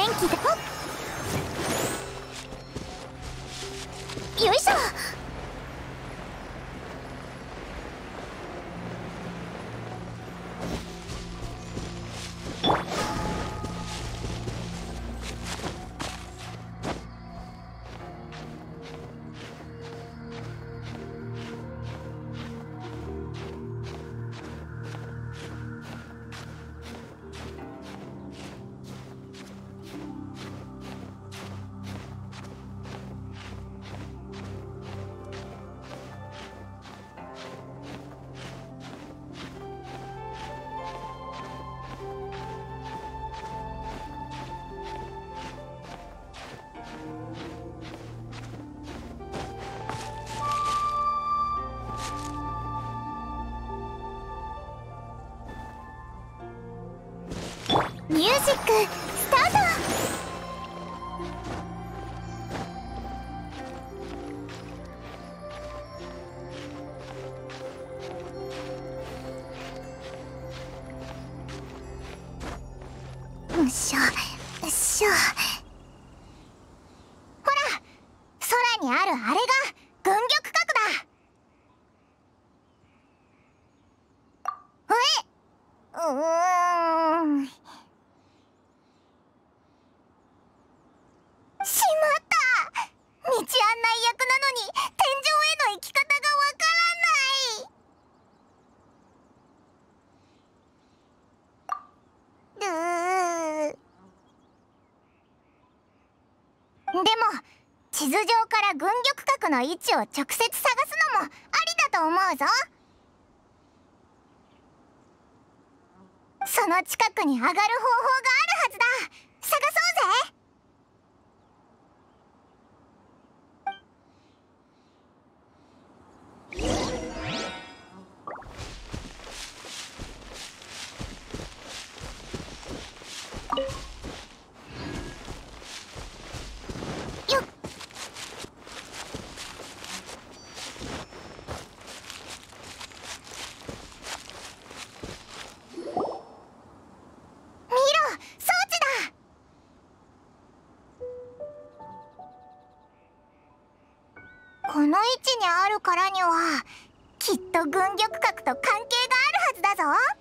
元気だ。よいしょ。ミュージックスタート。よっしょよっしょ。ほら、空にあるあれが軍玉閣だ。しまった。道案内役なのに天井への行き方がわからない。でも地図上から軍玉閣の位置を直接探すのもありだと思うぞ。その近くに上がる方法があるはずだ。探そうぜ。よっ。見ろ、装置だ。この位置にあるからにはきっと軍玉閣と関係があるはずだぞ。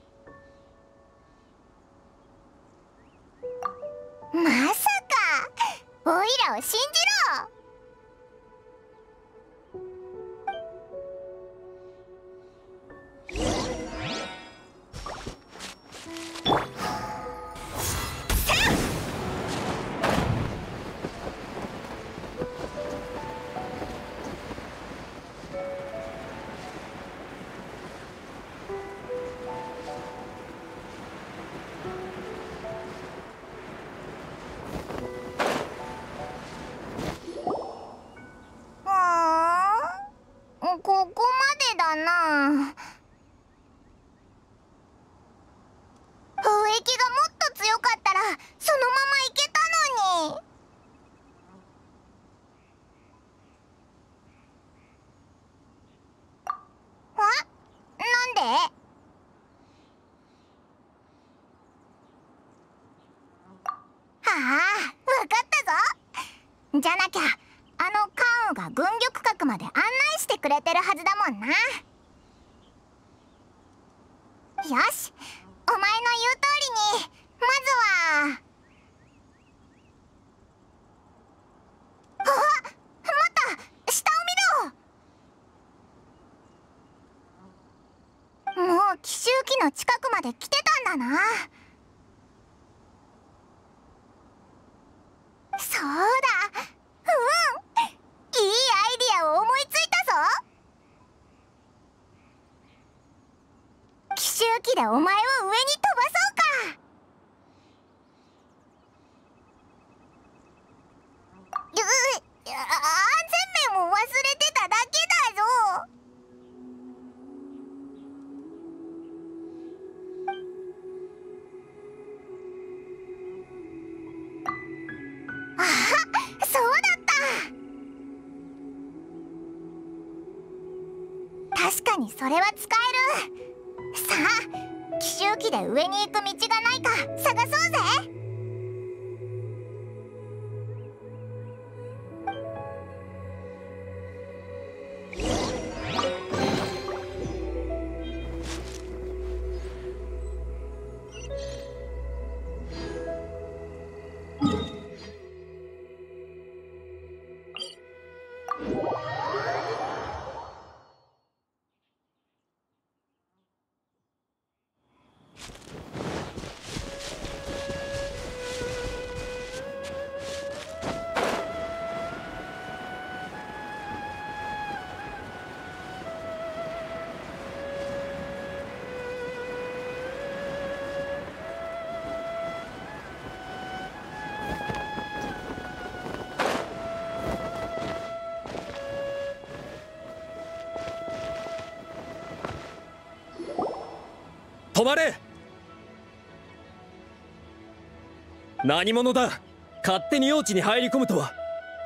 まさか、おいらを信じろ。ここまでだな。風液がもっと強かったらそのままいけたのに。なんで？はあ、わかったぞ。じゃなきゃあの関羽が軍玉閣まで案内してくれてるはずだもんな。よし、お前の言う通りにまずは。あ、待った、下を見ろ。もう奇襲機の近くまで来てたんだな。そうだ、いいアイディアを思いついたぞ。奇襲機でお前を上に飛ばそうか。安全面を忘れてただけだぞ。ああ、そうだった。確かにそれは使える。さあ、奇襲機で上に行く道がないか探そうぜ。 止まれ。何者だ、勝手に用地に入り込むとは。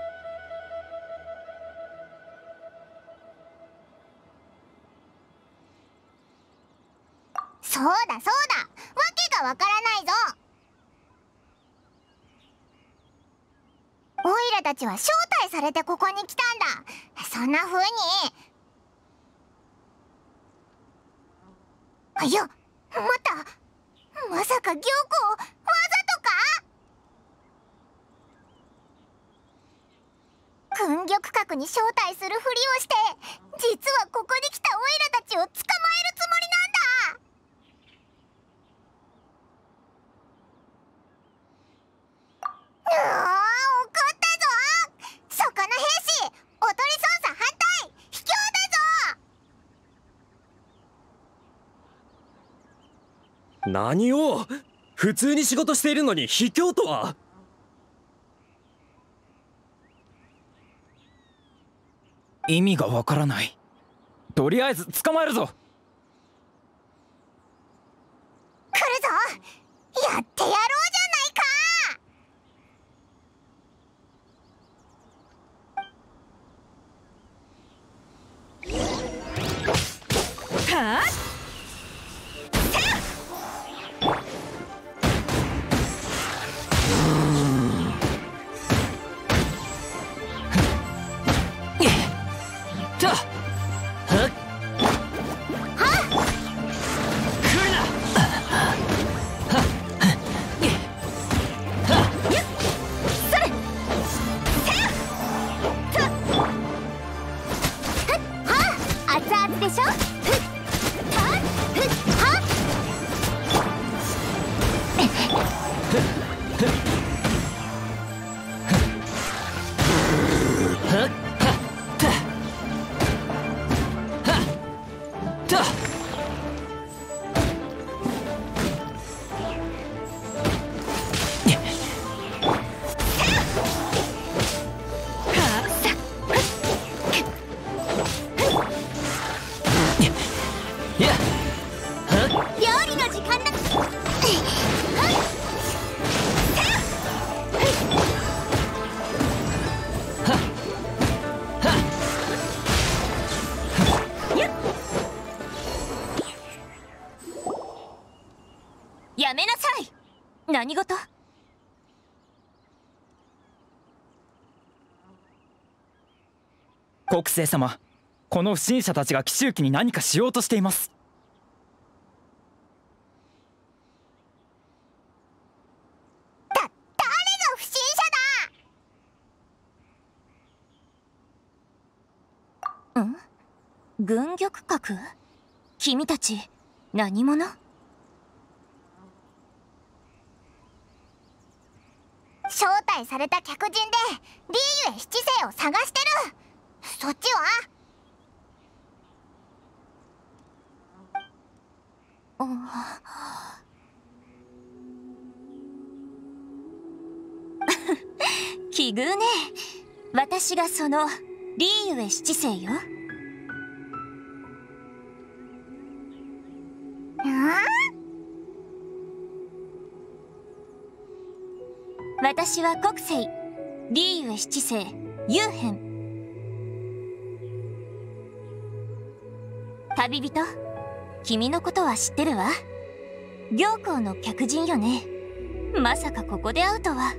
そうだそうだ、わけがわからないぞ。オイラたちは招待されてここに来たんだ。そんな風に。いや、待った、まさか行子わざとか。軍玉閣に招待するふりをして、実はここに来たオイラたちを捕まえるつもりなんだ。怒ったぞ。そこの兵士、おとり捜査反対、卑怯だぞ。 何を、普通に仕事しているのに卑怯とは。 意味がわからない。とりあえず捕まえるぞ。 来るぞ、やってやろうじゃないか。 はあ、やめなさい。何事？ 国政様、この不審者たちが紀州記に何かしようとしています。 誰が不審者だ？ん？軍玉閣？君たち何者？招待された客人でリーユエ七世を探してる。そっちは？奇遇ね。私がそのリーユエ七世よ。私は国政リーユエ七世ユーヘン。旅人、君のことは知ってるわ。行幸の客人よね。まさかここで会うとは。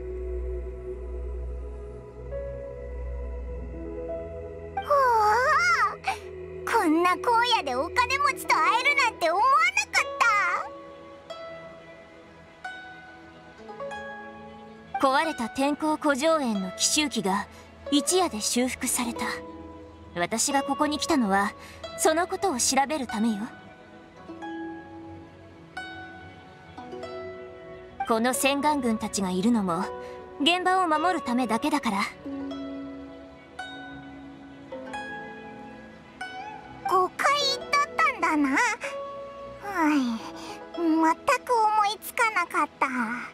ほう、こんな荒野でお金持ちと会えるなんて思わなかった。壊れた天候古城園の奇襲記が一夜で修復された。私がここに来たのはそのことを調べるためよ。この洗顔軍たちがいるのも現場を守るためだけだから。誤解だったんだな。はい、全く思いつかなかった。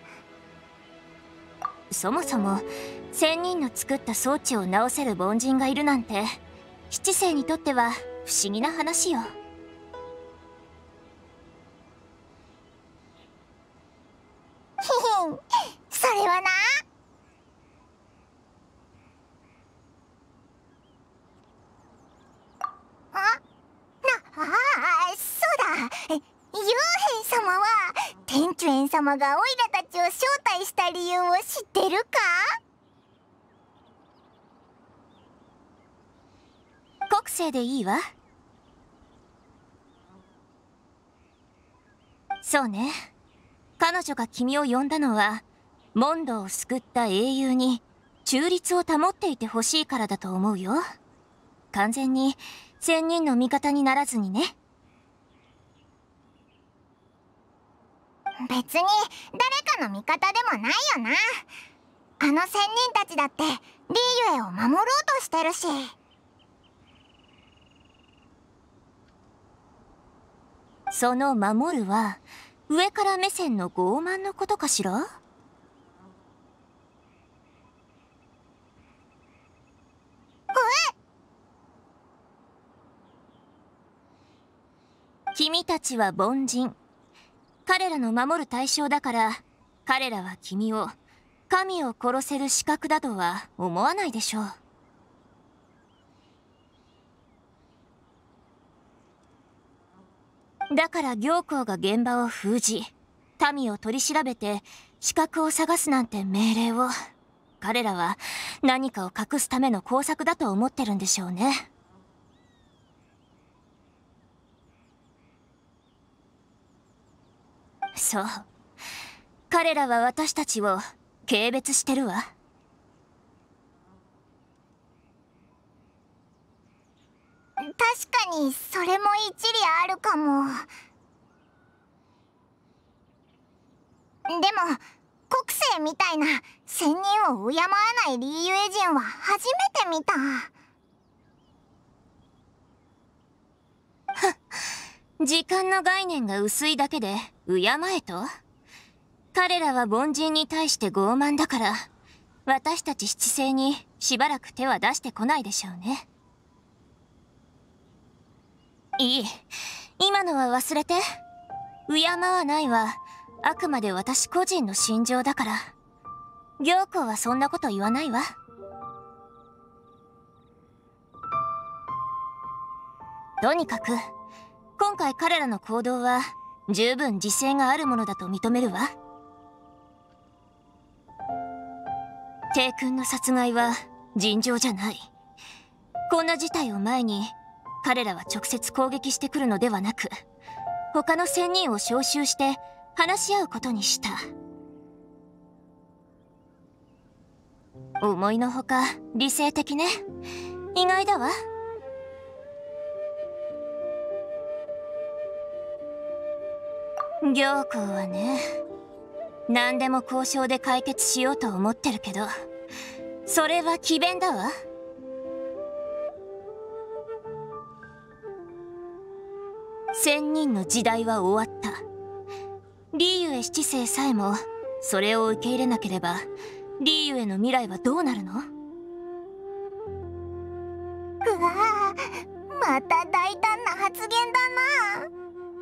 そもそも仙人の作った装置を直せる凡人がいるなんて七世にとっては不思議な話よ。 幽閉様は天主園様がオイラたちを招待した理由を知ってるか？ 国政でいいわ。そうね。彼女が君を呼んだのはモンドを救った英雄に中立を保っていてほしいからだと思うよ。完全に仙人の味方にならずにね。 別に誰かの味方でもないよな。あの仙人たちだってリーユエを守ろうとしてるし。 その守るは上から目線の傲慢のことかしら？君たちは凡人。彼らの守る対象だから彼らは君を神を殺せる資格だとは思わないでしょう。だから行幸が現場を封じ民を取り調べて資格を探すなんて命令を彼らは何かを隠すための工作だと思ってるんでしょうね。そう。彼らは私たちを軽蔑してるわ。 確かにそれも一理あるかも。でも国政みたいな仙人を敬わないリーユエ人は初めて見た。 時間の概念が薄いだけで敬えと？彼らは凡人に対して傲慢だから私たち七星にしばらく手は出してこないでしょうね。いい、今のは忘れて。敬わないはあくまで私個人の心情だから。行幸はそんなこと言わないわ。とにかく今回彼らの行動は十分自制があるものだと認めるわ。帝君の殺害は尋常じゃない。こんな事態を前に彼らは直接攻撃してくるのではなく他の仙人を招集して話し合うことにした。思いのほか理性的ね。意外だわ。行幸はね、何でも交渉で解決しようと思ってるけどそれは詭弁だわ。仙人の時代は終わった。リーユエ七世さえもそれを受け入れなければリーユエの未来はどうなるの？ うわあ、また大胆な発言だな。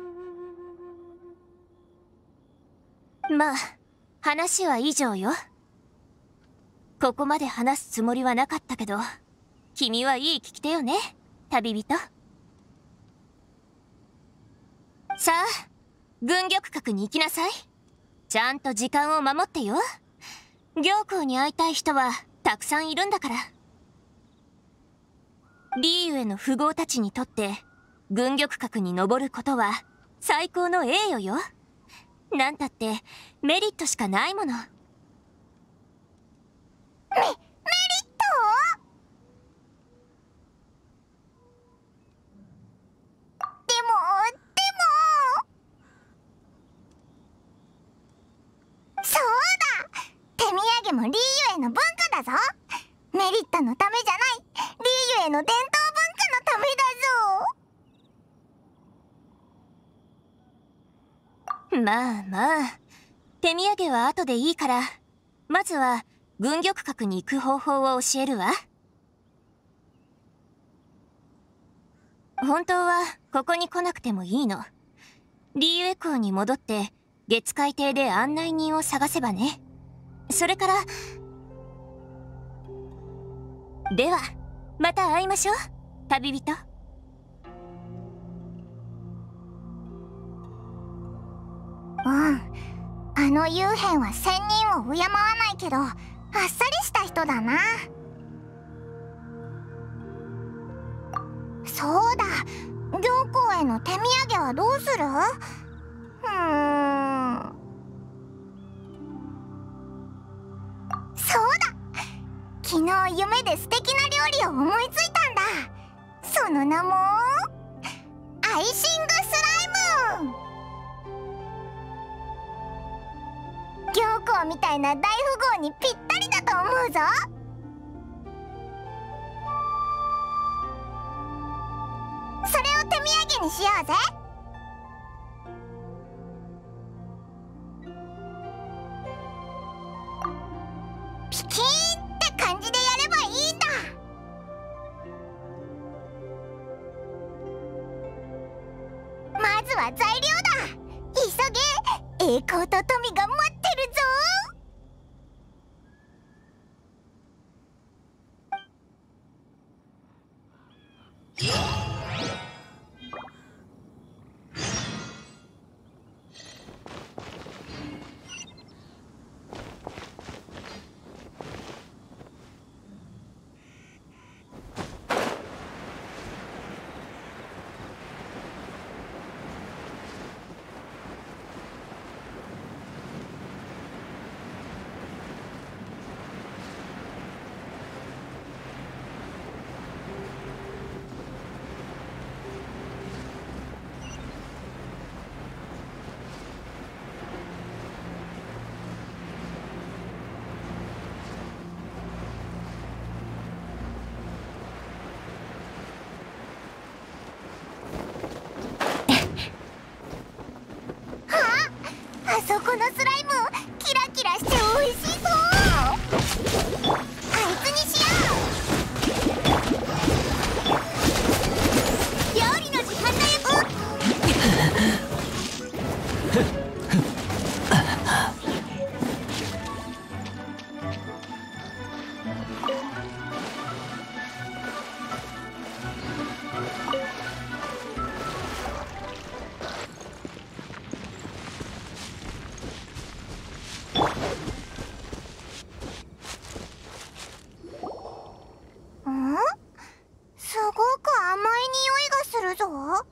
まあ話は以上よ。ここまで話すつもりはなかったけど君はいい聞き手よね、旅人。さあ軍玉閣に行きなさい。ちゃんと時間を守ってよ。行幸に会いたい人はたくさんいるんだから。リーユエの富豪たちにとって軍玉閣に登ることは最高の栄誉よ。なんたってメリットしかないもの。 メリット？でもそうだ、手土産もリーユエの文化だぞ。メリットのためじゃない、リーユエの伝統文化のためだぞ。 まあまあ手土産は後でいいからまずは軍玉閣に行く方法を教えるわ。本当はここに来なくてもいいの。リーユエ港に戻って月海邸で案内人を探せばね。それからではまた会いましょう、旅人。 あの幽変は仙人を敬わないけどあっさりした人だな。そうだ、行幸への手土産はどうする？そうだ、昨日夢で素敵な料理を思いついたんだ。その名もアイシングスライム。行幸みたいな大富豪にぴったりだと思うぞ。それを手土産にしようぜ。ピキーンって感じでやればいいんだ。まずは材料だ。急げ、栄光と富が待ってるぞ。あそこのスライムキラキラして美味しそう。あいつにしよう。料理の時間だよ。すごく甘い匂いがするぞ。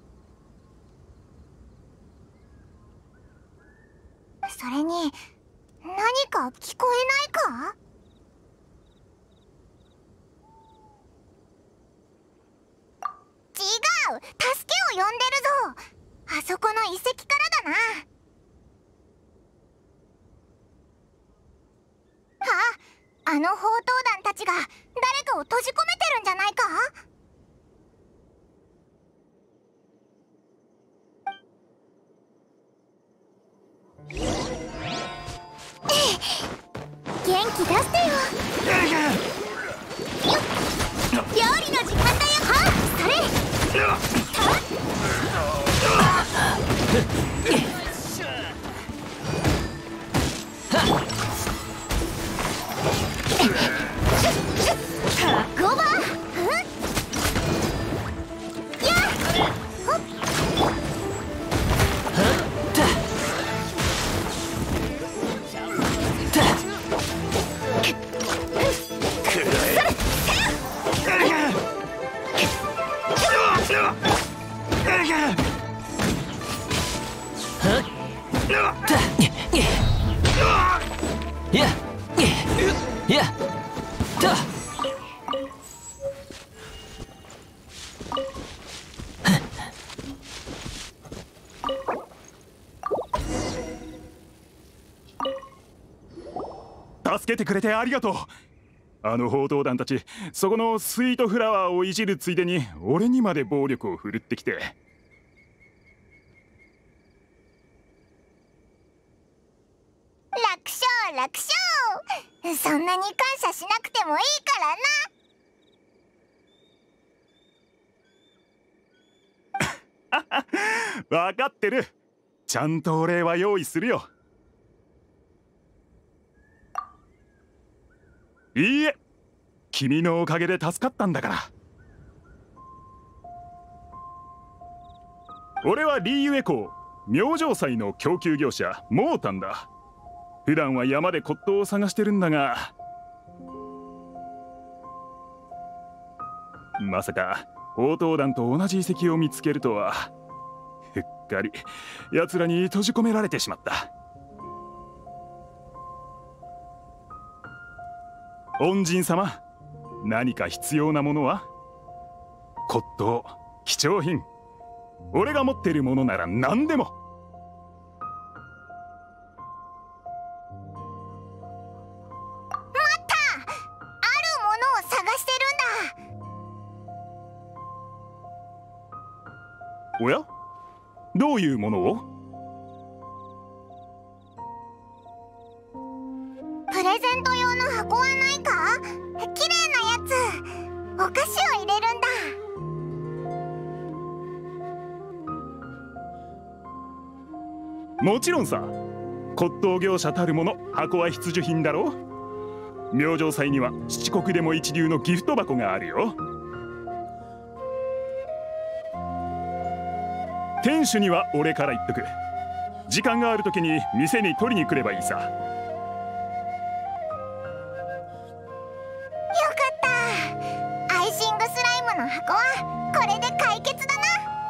それに何か聞こえないか？違う、助けを呼んでるぞ。あそこの遺跡からだな。あの宝刀団たちが誰かを閉じ込めてるんじゃないか？元気出してよ。料理の時間だよ。それ。ゴバ。 助けてくれてありがとう。あの報道団たち、そこのスイートフラワーをいじるついでに俺にまで暴力を振るってきて。 楽勝楽勝。そんなに感謝しなくてもいいからな。分かってる。ちゃんとお礼は用意するよ。いいえ、君のおかげで助かったんだから。俺はリーユエコー、 明星祭の供給業者モータンだ。普段は山で骨董を探してるんだが、まさか宝刀団と同じ遺跡を見つけるとは。うっかり奴らに閉じ込められてしまった。恩人様、何か必要なものは？骨董、貴重品、俺が持っているものなら何でも。おや？どういうものを？ プレゼント用の箱はないか？綺麗なやつ。お菓子を入れるんだ。もちろんさ。骨董業者たるもの、箱は必需品だろう。明星祭には七国でも一流のギフト箱があるよ。店主には俺から言っとく。時間がある時に店に取りに来ればいいさ。よかった。アイシングスライムの箱はこれで解決だな。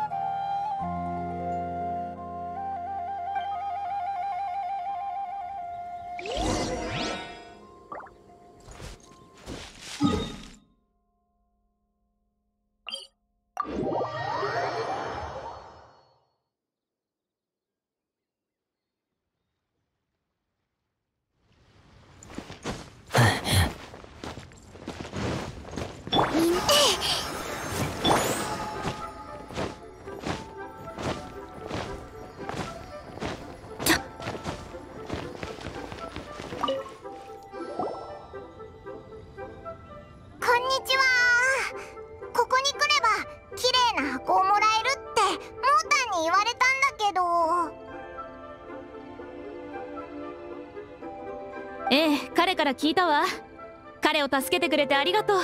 ええ、彼から聞いたわ。彼を助けてくれてありがとう。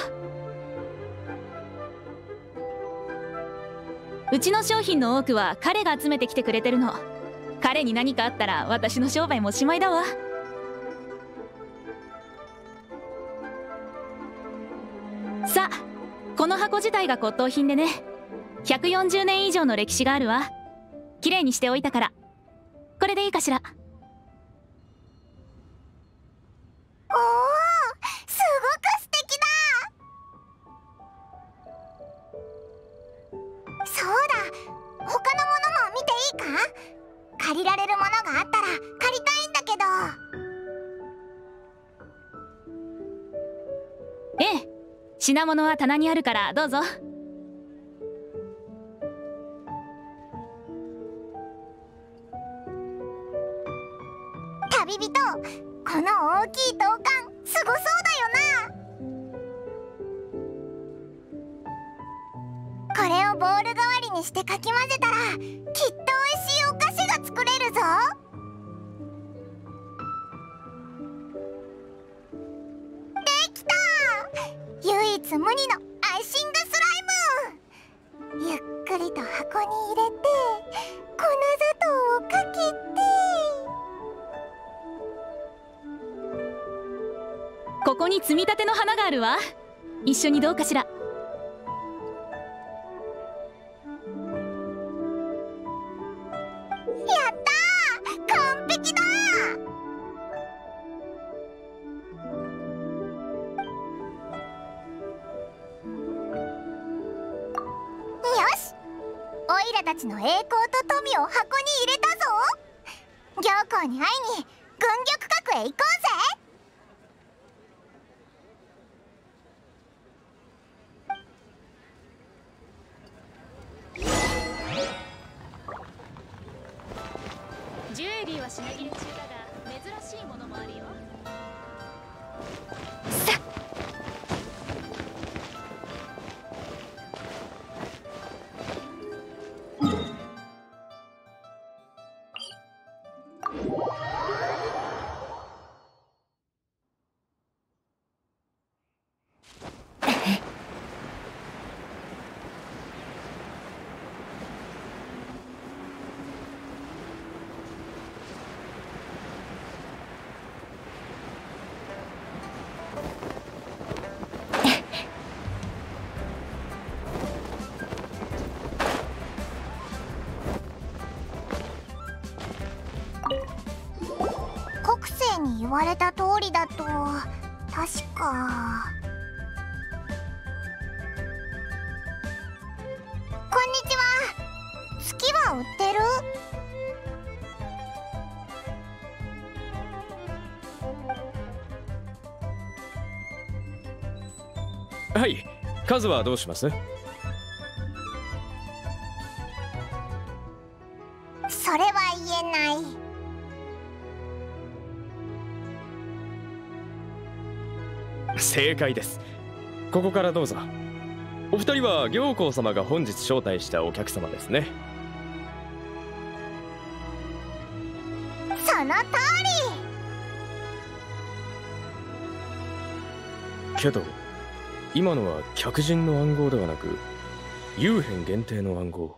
うちの商品の多くは彼が集めてきてくれてるの。彼に何かあったら私の商売もおしまいだわ。さあ、この箱自体が骨董品でね、140年以上の歴史があるわ。綺麗にしておいたから、これでいいかしら。 おお、すごく素敵だ。そうだ、他のものも見ていいか？借りられるものがあったら借りたいんだけど。 ええ、品物は棚にあるからどうぞ。 旅人、この大きい刀剣すごそうだよな。これをボール代わりにしてかき混ぜたらきっと美味しいお菓子が作れるぞ。できた！唯一無二のアイシングスライム。ゆっくりと箱に入れて粉砂糖をかけて、 ここに摘みたての花があるわ。一緒にどうかしら。 やったー！完璧だー！よし！オイラたちの栄光と富を箱に入れたぞ。行幸に会いに軍玉閣へ行こうぜ。 ジュエリーは品切れ中だが珍しいものもあるよ。さっ、 言われた通りだと確か。こんにちは。月は売ってる？ はい、数はどうします？ それは言えない。 正解です。ここからどうぞ。お二人は行幸様が本日招待したお客様ですね。 その通り。 けど今のは客人の暗号ではなく幽変限定の暗号。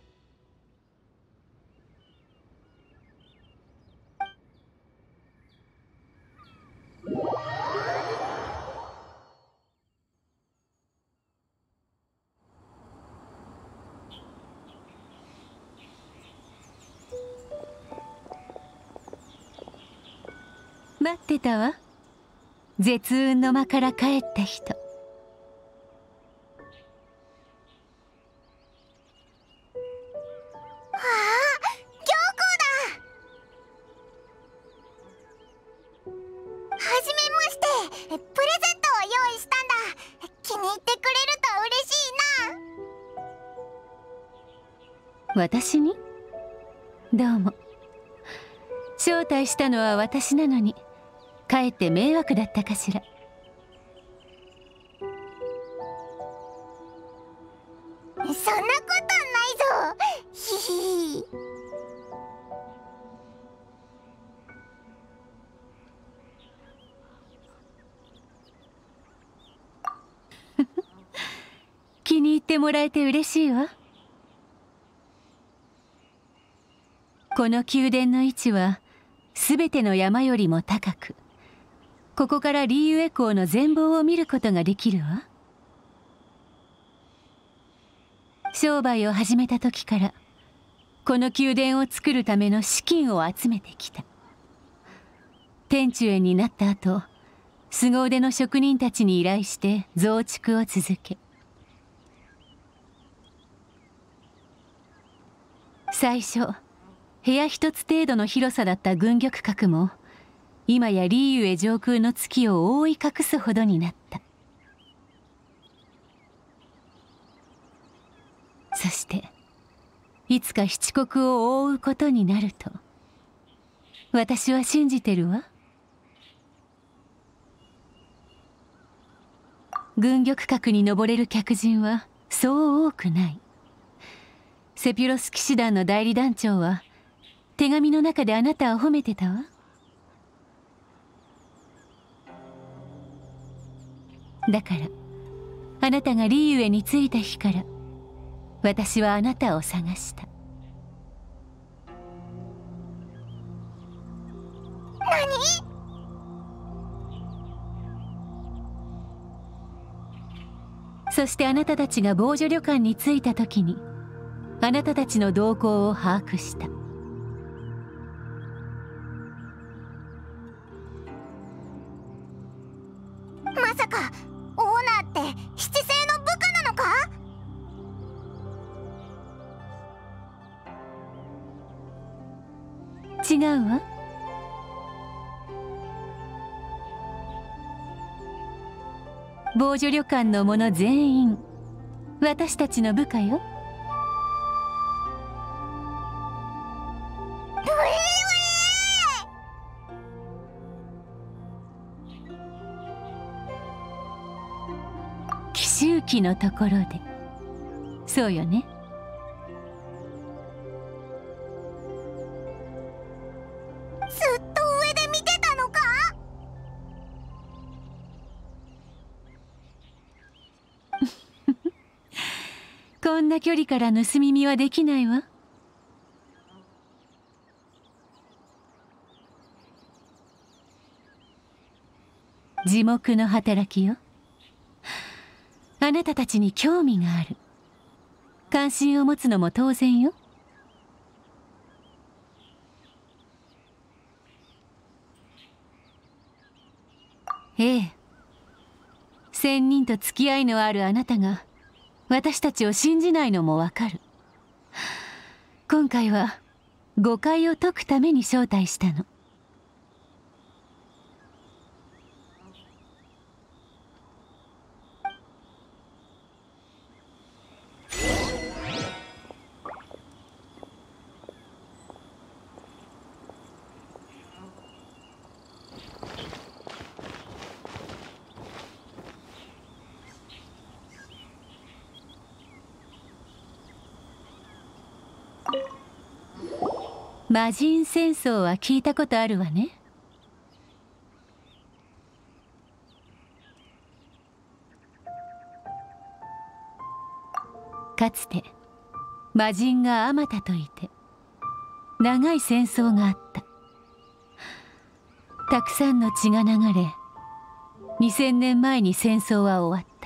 待ってたわ。絶雲の間から帰った人。私に？どうも。招待したのは私なのに、かえって迷惑だったかしら。 そんなことないぞ。ひひ。 気に入ってもらえて嬉しいわ。この宮殿の位置はすべての山よりも高く、ここからリーユエ港の全貌を見ることができるわ。商売を始めた時からこの宮殿を作るための資金を集めてきた。天中園になった後、凄腕の職人たちに依頼して増築を続け、最初部屋一つ程度の広さだった軍玉閣も今やリーユエ上空の月を覆い隠すほどになった。そしていつか七国を覆うことになると私は信じてるわ。軍玉閣に登れる客人はそう多くない。セピュロス騎士団の代理団長は手紙の中であなたを褒めてたわ。だからあなたがリーユエに着いた日から私はあなたを探した。 何？ そしてあなたたちが防除旅館に着いた時にあなたたちの動向を把握した。 まさかオーナーって七星の部下なのか？ 違うわ。防除旅館の者全員私たちの部下よ。奇襲記のところで。そうよね。 ずっと上で見てたのか？ こんな距離から盗み見はできないわ。耳目の働きよ。あなたたちに興味がある。関心を持つのも当然よ。 ええ。仙人と付き合いのあるあなたが私たちを信じないのもわかる。今回は誤解を解くために招待したの。魔人戦争は聞いたことあるわね。かつて魔人があまたといて長い戦争があった。たくさんの血が流れ、2000年前に戦争は終わった。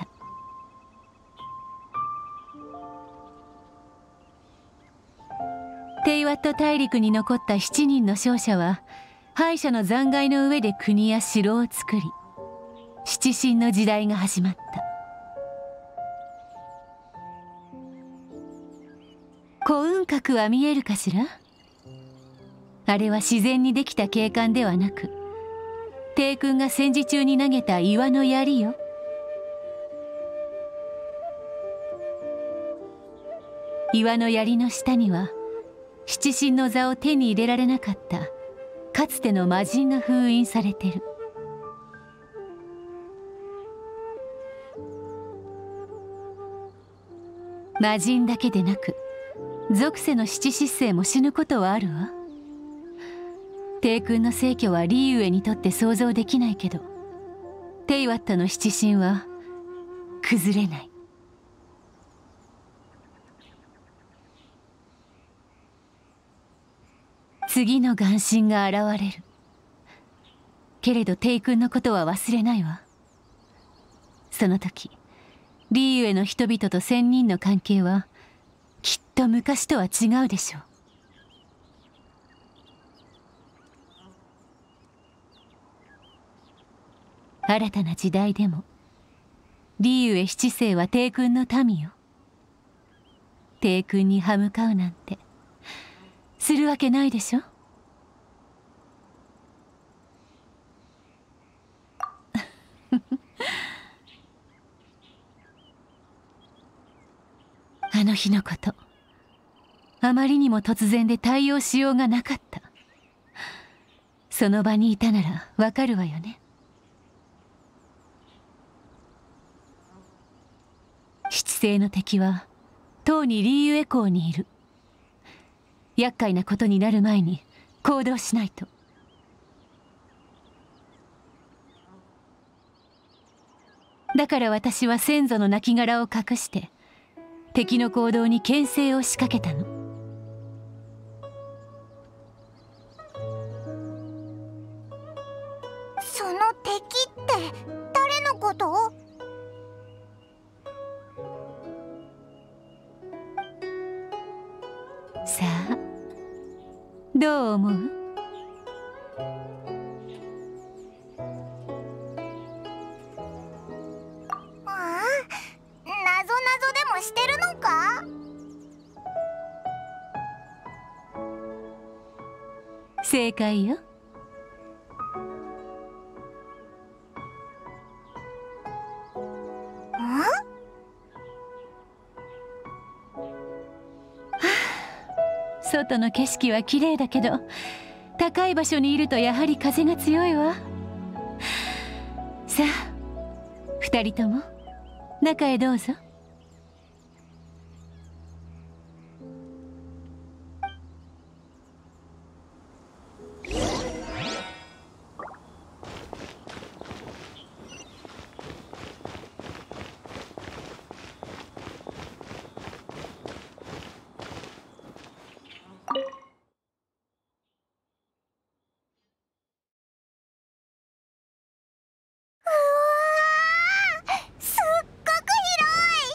テイワット大陸に残った7人の勝者は敗者の残骸の上で国や城を作り、七神の時代が始まった。幸運閣は見えるかしら。あれは自然にできた景観ではなく、帝君が戦時中に投げた岩の槍よ。岩の槍の下には七神の座を手に入れられなかったかつての魔人が封印されてる。魔人だけでなく属性の七失星も死ぬことはあるわ。帝君の逝去はリーウェにとって想像できないけど、テイワットの七神は崩れない。次の眼神が現れる。けれどテイ君のことは忘れないわ。その時リーウェの人々と仙人の関係はきっと昔とは違うでしょう。新たな時代でもリーウェ七世は帝君の民よ。帝君に歯向かうなんてするわけないでしょ。あの日のこと、あまりにも突然で対応しようがなかった。その場にいたならわかるわよね。七星の敵はとうにリーウェ港にいる。厄介なことになる前に行動しないと。だから私は先祖の亡骸を隠して敵の行動に牽制を仕掛けたの。 その敵って誰のこと？ さあどう思う？ ああ、なぞなぞでもしてるのか？ 正解よ。外の景色は綺麗だけど高い場所にいるとやはり風が強いわ。さあ二人とも中へどうぞ。 すっごく広い。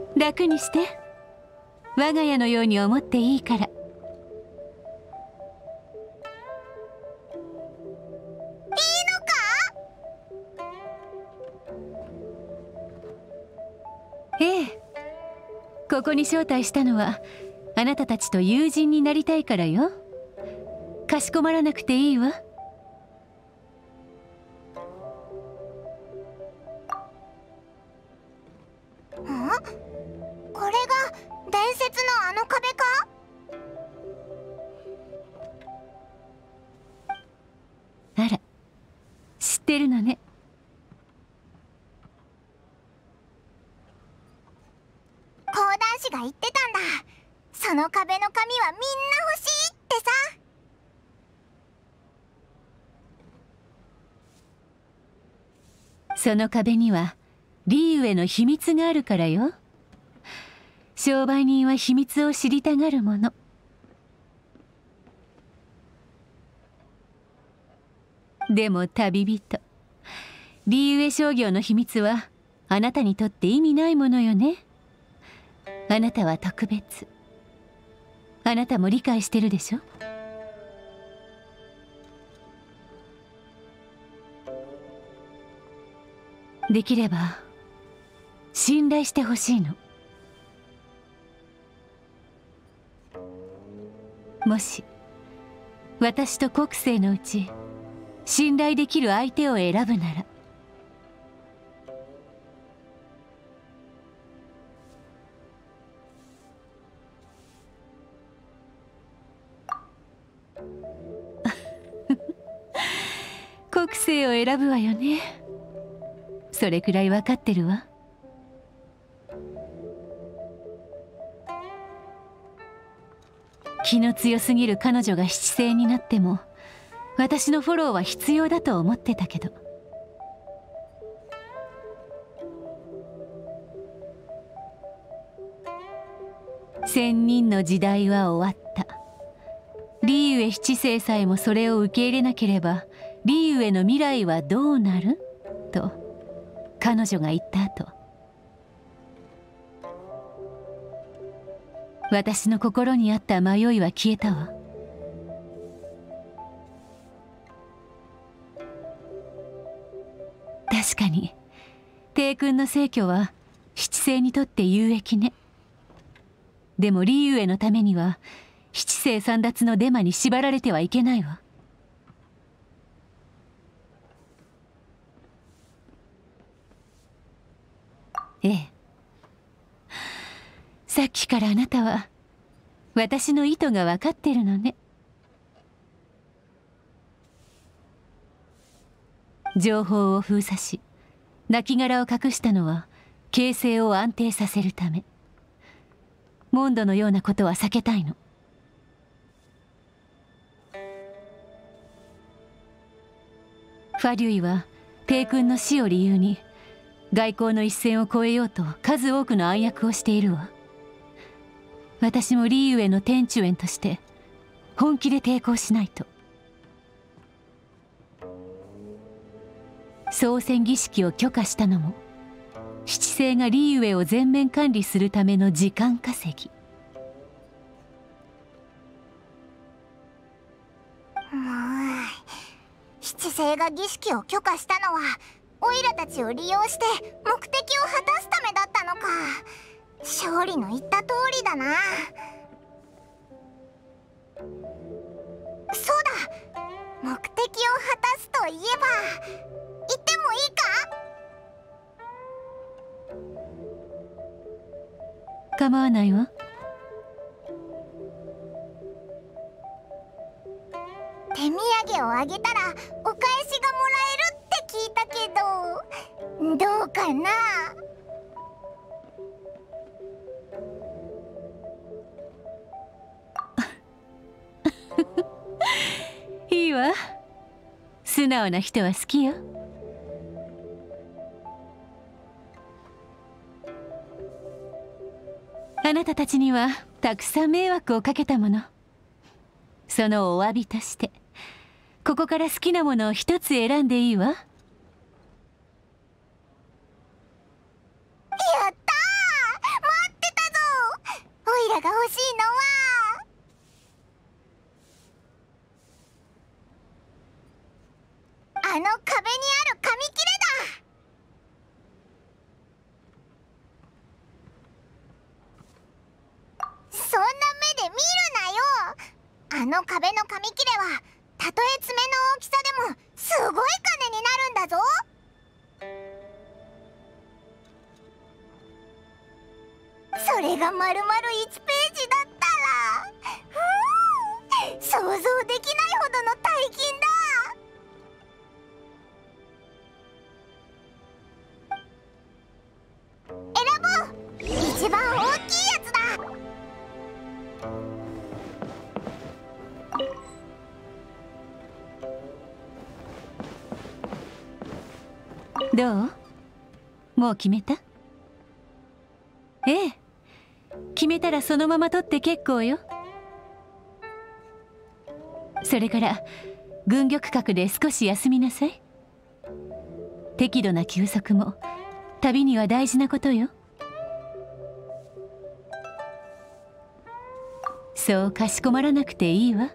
楽にして。我が家のように思っていいから。ええ、ここに招待したのはあなたたちと友人になりたいからよ。かしこまらなくていいわ。 これが伝説のあの壁か？ あら、知ってるのね。 講談師が言ってたんだ。その壁の紙はみんな欲しいってさ。 その壁にはリーウへの秘密があるからよ。商売人は秘密を知りたがるもの。でも旅人、リーウェ商業の秘密はあなたにとって意味ないものよね。あなたは特別。あなたも理解してるでしょ。できれば信頼してほしいの。もし私と国政のうち信頼できる相手を選ぶなら、国政を選ぶわよね。それくらい分かってるわ。気の強すぎる彼女が七星になっても私のフォローは必要だと思ってたけど、千人の時代は終わった。リーウェ七星さえもそれを受け入れなければリーウェの未来はどうなると彼女が言った後、私の心にあった迷いは消えたわ。確かに帝君の逝去は七星にとって有益ね。でもリーウェのためには七星簒奪のデマに縛られてはいけないわ。ええ、さっきからあなたは私の意図が分かってるのね。情報を封鎖し亡骸を隠したのは形勢を安定させるため。モンドのようなことは避けたいの。ファリュイは帝君の死を理由に外交の一線を越えようと数多くの暗躍をしているわ。私もリーウェの天中園として本気で抵抗しないと。総選儀式を許可したのも七星がリーウェを全面管理するための時間稼ぎ。 七星が儀式を許可したのはオイラたちを利用して目的を果たすためだったのか。勝利の言った通りだな。そうだ、目的を果たすといえば言ってもいいか？ 構わないわ。 手土産をあげたらお返しがもらえるって聞いたけど、どうかな？ いいわ。素直な人は好きよ。あなたたちにはたくさん迷惑をかけたもの。そのお詫びとしてここから好きなものを一つ選んでいいわ。 やったー！まあの壁の紙切れはたとえ爪の大きさでもすごい金になるんだぞ。それが丸々1ページだったら、想像できないほどの大金だ。選ぼう。一番大きいやつだ。 どう？もう決めた？ええ、決めたらそのまま取って結構よ。それから軍玉閣で少し休みなさい。適度な休息も旅には大事なことよ。そうかしこまらなくていいわ。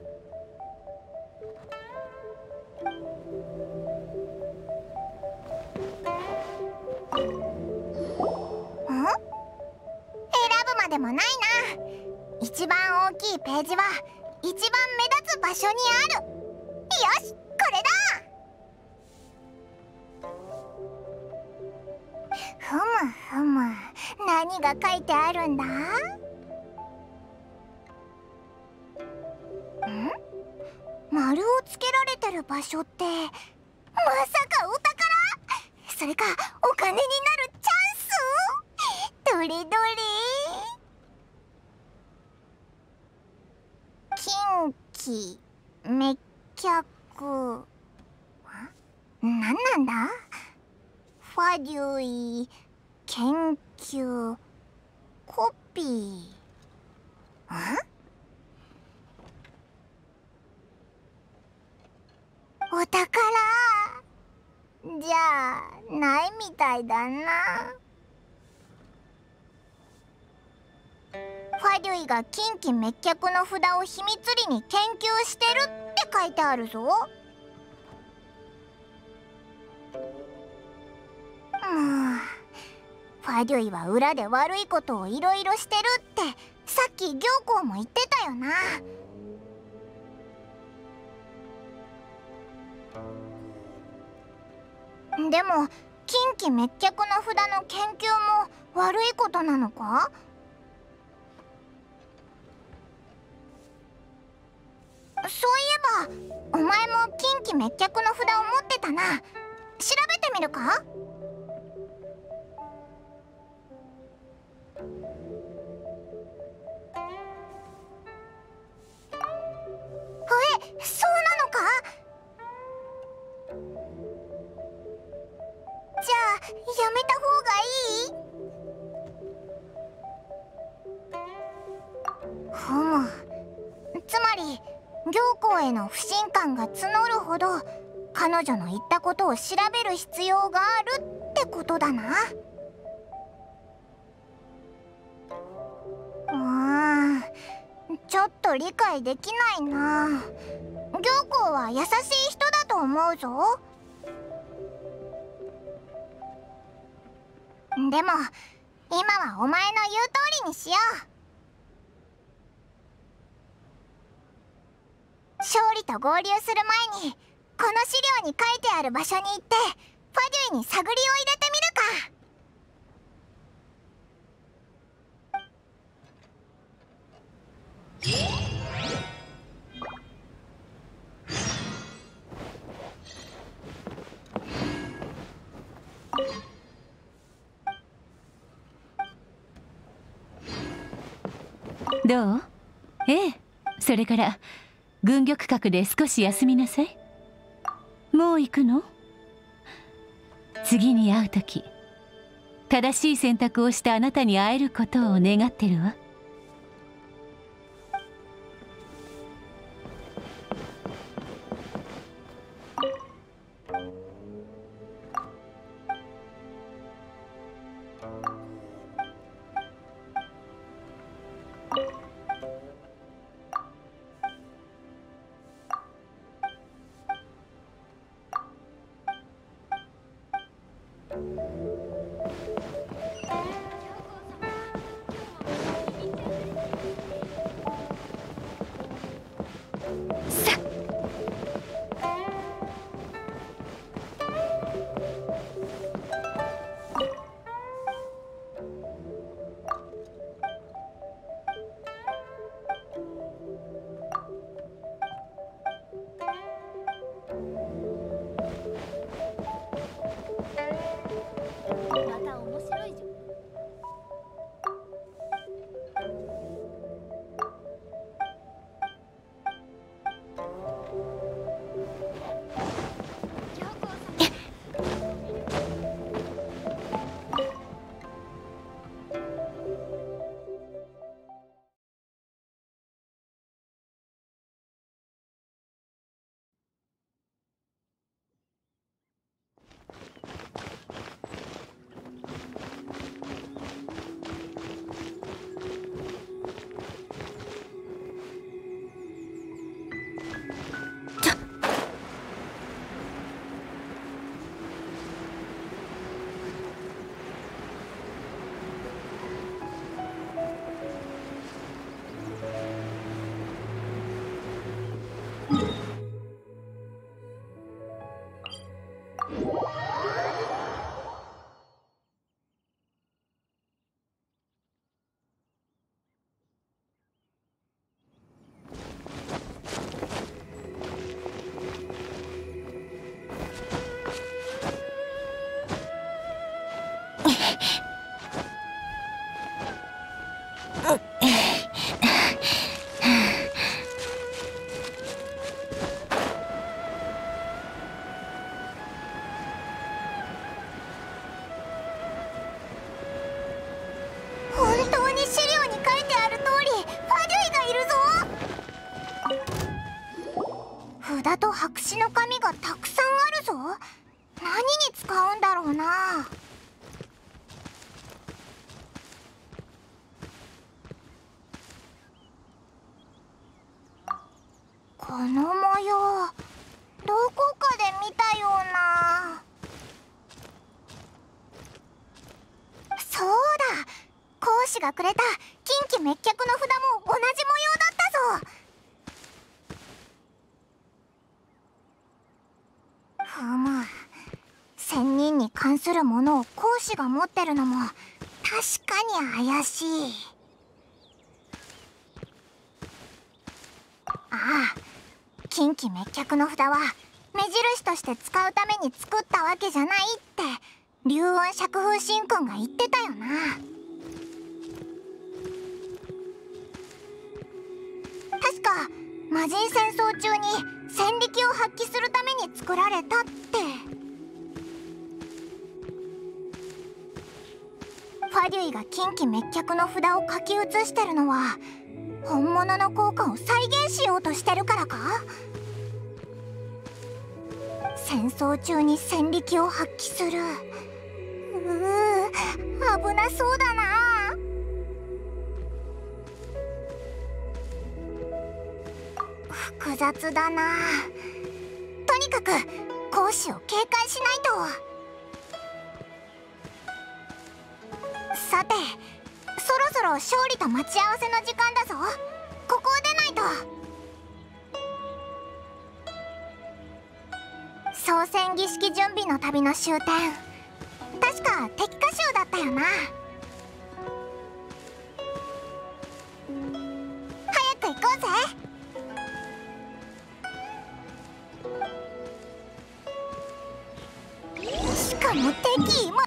でもないな。一番大きいページは一番目立つ場所にある。よし、これだ。ふむふむ、何が書いてあるんだ？丸をつけられてる場所って、まさかお宝？それかお金になるチャンス？どれどれ？近畿滅却、何なんだ？ファデュイ研究コピー。お宝じゃあないみたいだな。ファデュイが近畿滅却の札を秘密裏に研究してるって書いてあるぞ。ファデュイは裏で悪いことをいろいろしてるってさっき行幸も言ってたよな。でも近畿滅却の札の研究も悪いことなのか？そういえばお前も近畿滅却の札を持ってたな。調べてみるか？そうなのか？じゃあやめた方がいい？ふむ、つまり行幸への不信感が募るほど彼女の言ったことを調べる必要があるってことだな。ちょっと理解できないな。行幸は優しい人だと思うぞ。でも今はお前の言う通りにしよう。勝利と合流する前にこの資料に書いてある場所に行ってファデュイに探りを入れてみるか。 どう？ええ、それから軍玉閣で少し休みなさい。もう行くの？次に会う時正しい選択をしてあなたに会えることを願ってるわ。 札と白紙の紙がたくさんあるぞ。何に使うんだろうな。この模様どこかで見たような。そうだ、講師がくれた近畿滅却の札も同じ模様だったぞ。ふむ、仙人に関するものを講師が持ってるのも確かに怪しい。ああ、近畿滅却の札は目印として使うために作ったわけじゃないって龍雲釈風神君が言ってたよな。確か魔人戦争中に戦力を発揮するために作られたって。ファデュイが近畿滅却の札を書き写してるのは本物の効果を再現しようとしてるからか。戦争中に戦力を発揮する。危なそうだな。複雑だな。とにかく講師を警戒しないと。さて、そろそろ勝利と待ち合わせの時間だぞ。ここを出ないと。総選儀式準備の旅の終点、確か敵歌集だったよな。早く行こうぜ。しかも敵も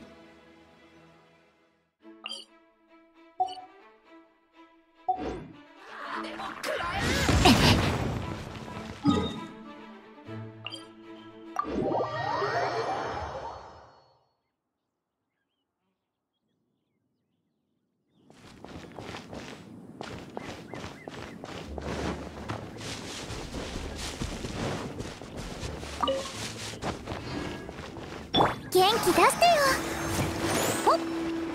元気出してよ。おっ、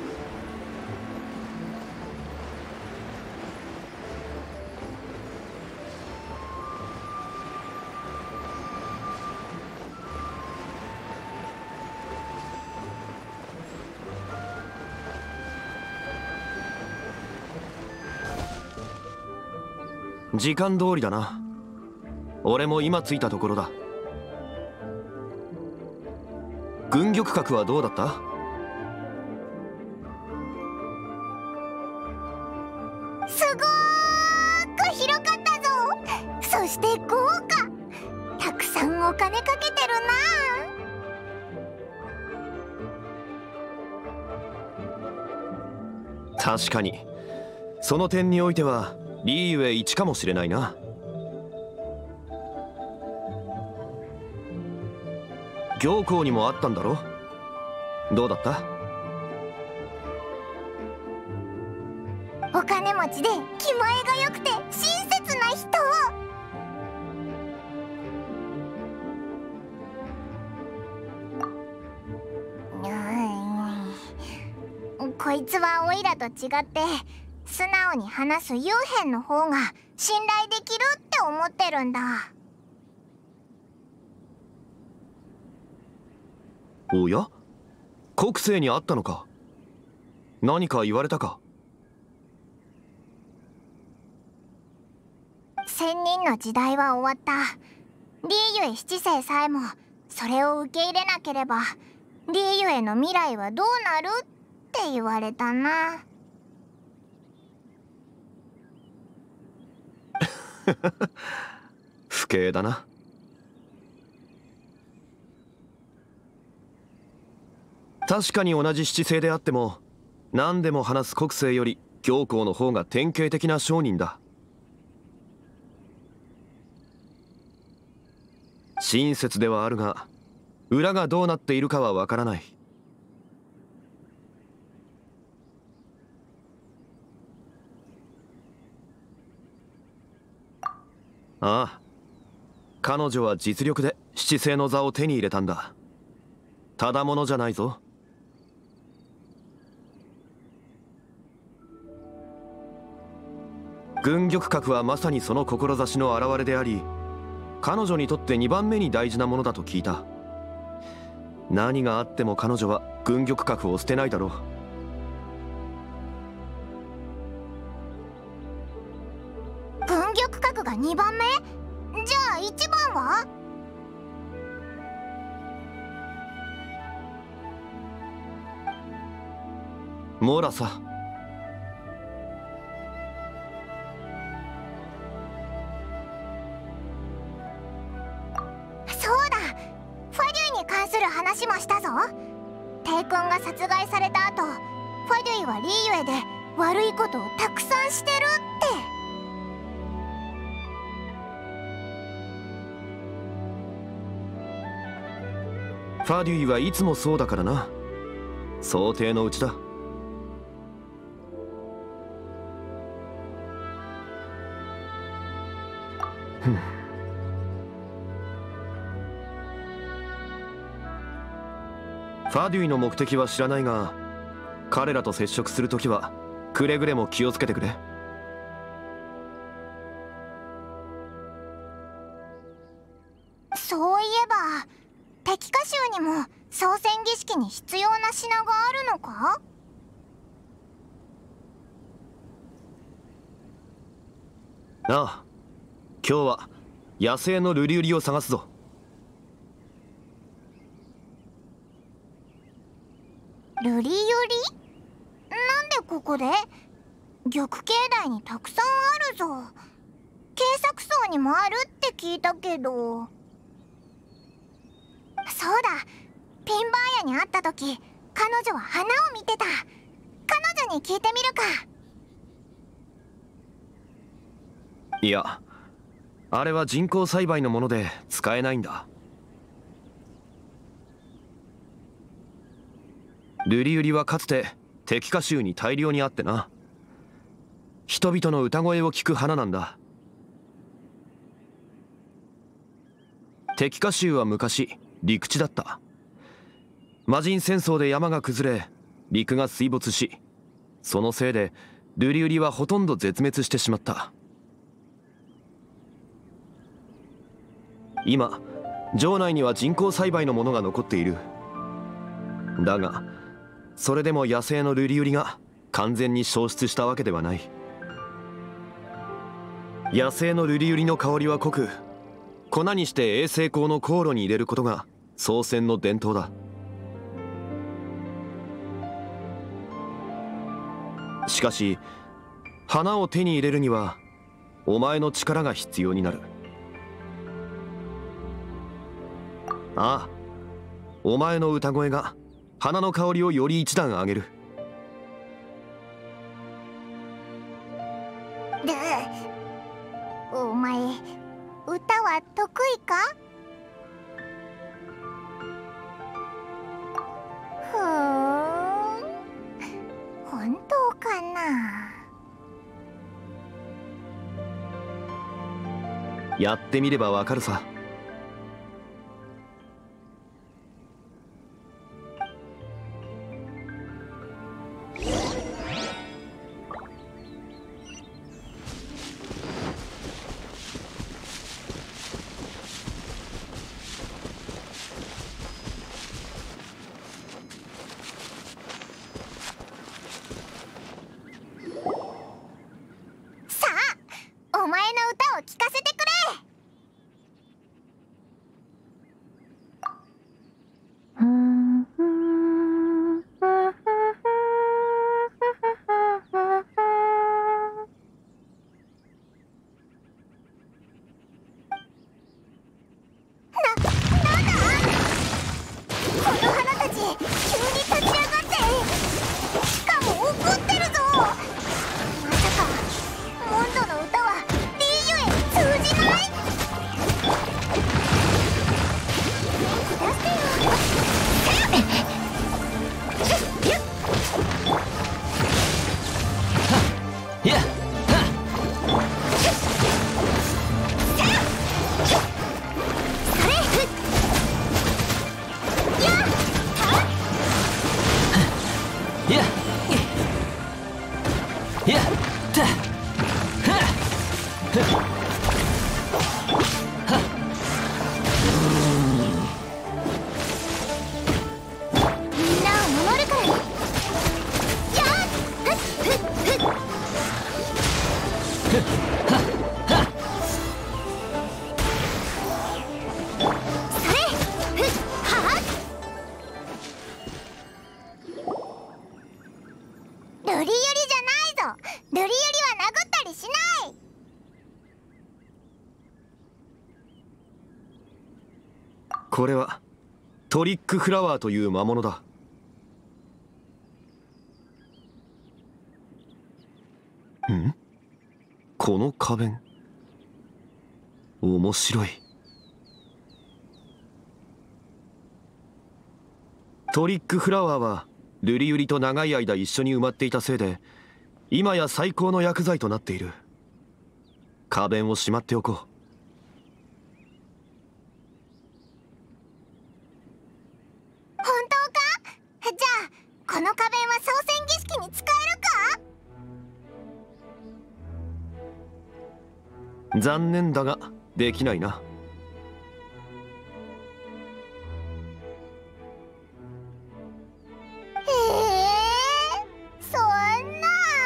時間通りだな。俺も今着いたところだ。軍玉閣はどうだった？ すごーく広かったぞ。そして豪華。たくさんお金かけてるな。 確かにその点においてはリーユエ一かもしれないな。行幸にもあったんだろ？どうだった？ お金持ちで気前が良くて親切な人。こいつはオイラと違って素直に話す幽変の方が信頼できるって思ってるんだ。 おや？国政にあったのか？何か言われたか？ 仙人の時代は終わった。リーユエ七世さえもそれを受け入れなければリーユエの未来はどうなるって言われたな。 不敬だな。確かに同じ七世であっても何でも話す国政より行幸の方が典型的な商人だ。親切ではあるが裏がどうなっているかはわからない。ああ、 彼女は実力で七星の座を手に入れたんだ。ただものじゃないぞ。軍玉閣はまさにその志の表れであり、彼女にとって2番目に大事なものだと聞いた。何があっても彼女は軍玉閣を捨てないだろう。 軍玉閣が2番目？じゃあ1番は？ モラさ。 そうだ、ファデュイに関する話もしたぞ。帝君が殺害された後、ファデュイはリーユエで悪いことをたくさんしてるって。 ファデュイはいつもそうだからな。想定のうちだ。ファデュイの目的は知らないが、彼らと接触するときはくれぐれも気をつけてくれ。 そういえば敵歌集にも操船儀式に必要な品があるのか？ ああ、今日は野生のルリウリを探すぞ。 ルリユリ？なんでここで？玉境内にたくさんあるぞ。警察層にもあるって聞いたけど。そうだ、ピンバーヤに会った時、彼女は花を見てた。彼女に聞いてみるか。 いや、あれは人工栽培のもので使えないんだ。ルリウリはかつて敵歌集に大量にあってな。人々の歌声を聞く花なんだ。敵歌集は昔陸地だった。魔人戦争で山が崩れ陸が水没し、そのせいでルリウリはほとんど絶滅してしまった。今城内には人工栽培のものが残っている。だがそれでも野生のルリウリが完全に消失したわけではない。野生のルリウリの香りは濃く、粉にして衛生香の香炉に入れることが操船の伝統だ。しかし花を手に入れるにはお前の力が必要になる。ああ、お前の歌声が花の香りをより一段上げる。 お前、歌は得意か？ふーん、本当かな？ やってみればわかるさ。 さあ、お前の歌を聞かせてくれ。 やったみんなを守るからね。やっそれはっルリユリじゃないぞ。ルリユリは殴ったりしない。 これはトリックフラワーという魔物だ。ん？この花弁、面白い。トリックフラワーはルリユリと長い間一緒に埋まっていたせいで今や最高の薬剤となっている。花弁をしまっておこう。 本当か？じゃあこの花弁は操船儀式に使えるか？ 残念だができないな。 そんな。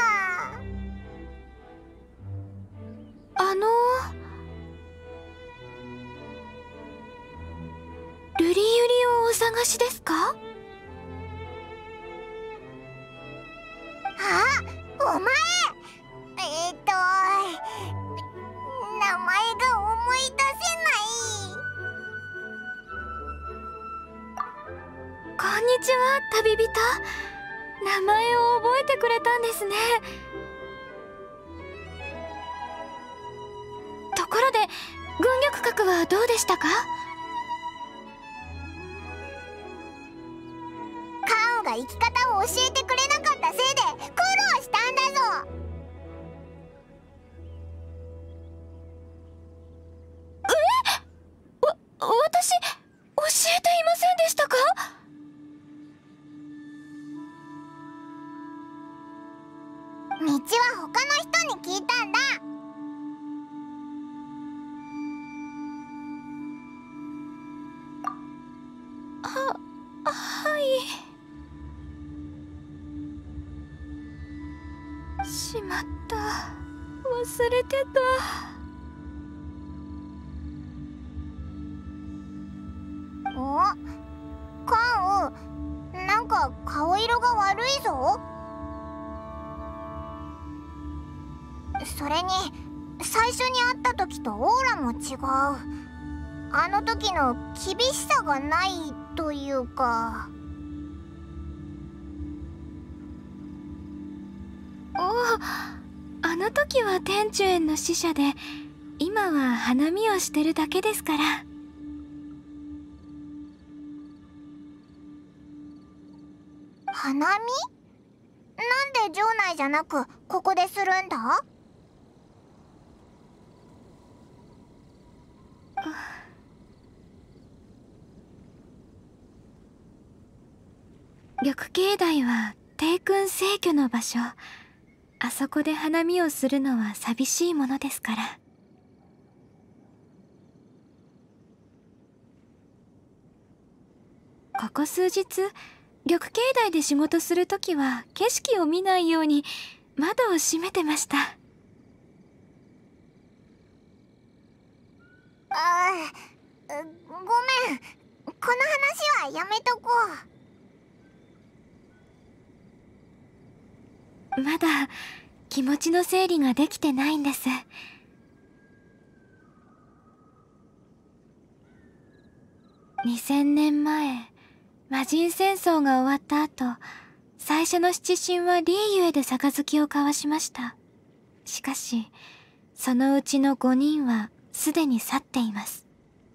ルリユリをお探しですか？ あ、お前。名前が思い出せない。 こんにちは、旅人。名前を覚えてくれたんですね。ところで軍力閣はどうでしたか？ カンが生き方を教えてくれなかったせいで苦労したんだぞ。 私、教えていませんでしたか？ 道は他の人に聞いたんだ。 はい。しまった。忘れてた。 お、カン、なんか顔色が悪いぞ。それに最初に会った時とオーラも違う。あの時の厳しさがないというか。 あの時は天中園の使者で、今は花見をしてるだけですから。 花見？なんで城内じゃなくここでするんだ？ 緑境内は帝君逝去の場所。あそこで花見をするのは寂しいものですから。ここ数日、緑境内で仕事するときは景色を見ないように窓を閉めてました。 ごめん。この話はやめとこう。まだ気持ちの整理ができてないんです。2000年前、魔人戦争が終わった後、最初の七神はリーユエで杯を交わしました。しかし、そのうちの5人はすでに去っています。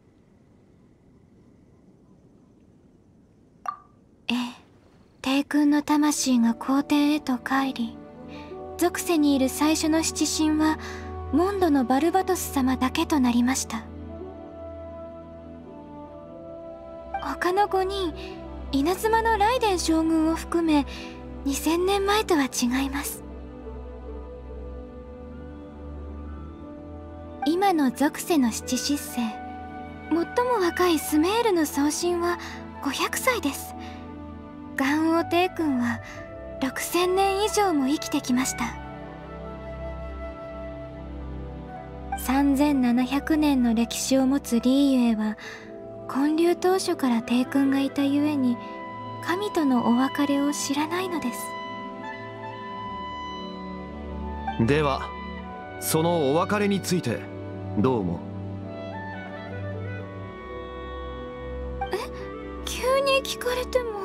帝君の魂が皇帝へと帰り、属世にいる最初の七神はモンドのバルバトス様だけとなりました。他の5人、稲妻のライデン将軍を含め 2000年前とは違います。今の属世の七失星、最も若いスメールの早神は500歳です。元王帝君は6000年以上も生きてきました。3700年の歴史を持つリーユエは建立当初から帝君がいたゆえに神とのお別れを知らないのです。 ではそのお別れについてどう思う？ 急に聞かれても。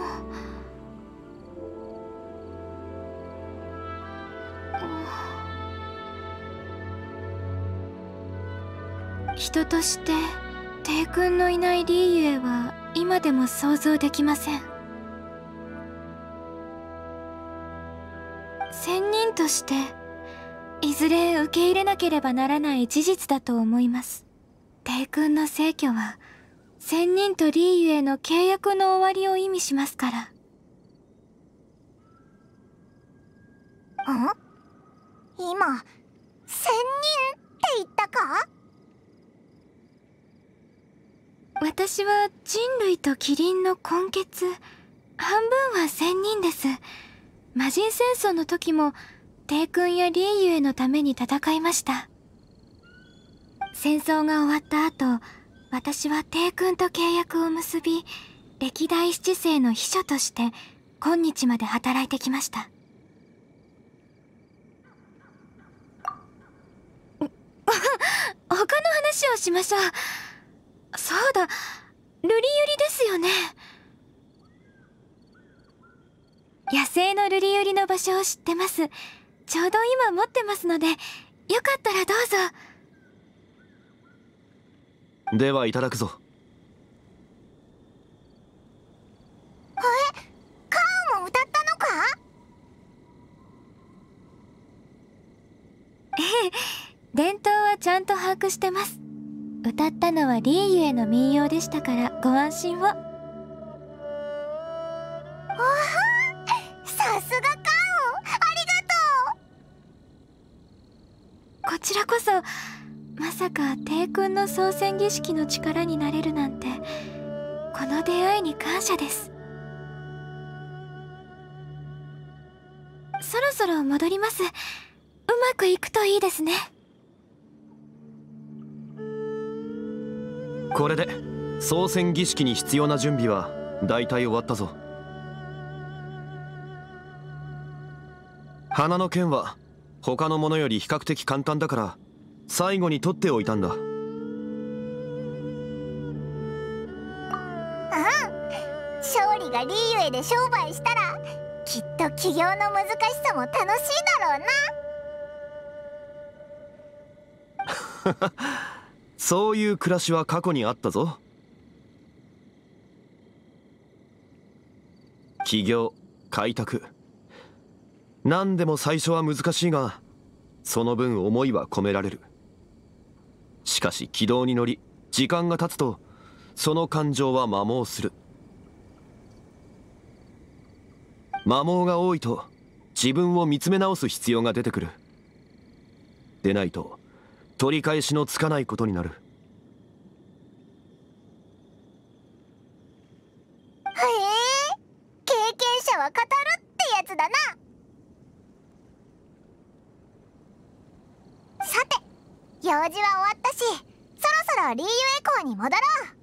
人として帝君のいないリーユエは今でも想像できません。仙人としていずれ受け入れなければならない事実だと思います。帝君の逝去は仙人とリーユエの契約の終わりを意味しますから。今仙人って言ったか？私は人類とキリンの根血、半分は仙人です。魔人戦争の時も帝君やリーユエのために戦いました。戦争が終わった後、私は帝君と契約を結び、歴代七世の秘書として今日まで働いてきました。他の話をしましょう。そうだ、瑠璃ユリですよね。野生の瑠璃ユリの場所を知ってます。ちょうど今持ってますので、よかったらどうぞ。 ではいただくぞ。 カオも歌ったのか？ええ、伝統はちゃんと把握してます。歌ったのはリーユエの民謡でしたからご安心を。さすがカオ、ありがとう。こちらこそ、まさか帝君の創戦儀式の力になれるなんて、この出会いに感謝です。そろそろ戻ります。うまくいくといいですね。 これで創戦儀式に必要な準備は大体終わったぞ。花の剣は他のものより比較的簡単だから最後に取っておいたんだ。 勝利がリーユエで商売したらきっと起業の難しさも楽しいだろうな。 そういう暮らしは過去にあったぞ。起業、開拓、何でも最初は難しいがその分思いは込められる。しかし軌道に乗り時間が経つとその感情は摩耗する。摩耗が多いと自分を見つめ直す必要が出てくる。でないと取り返しのつかないことになる。 へえ、経験者は語るってやつだな。さて、用事は終わったし、そろそろリーユエ港に戻ろう。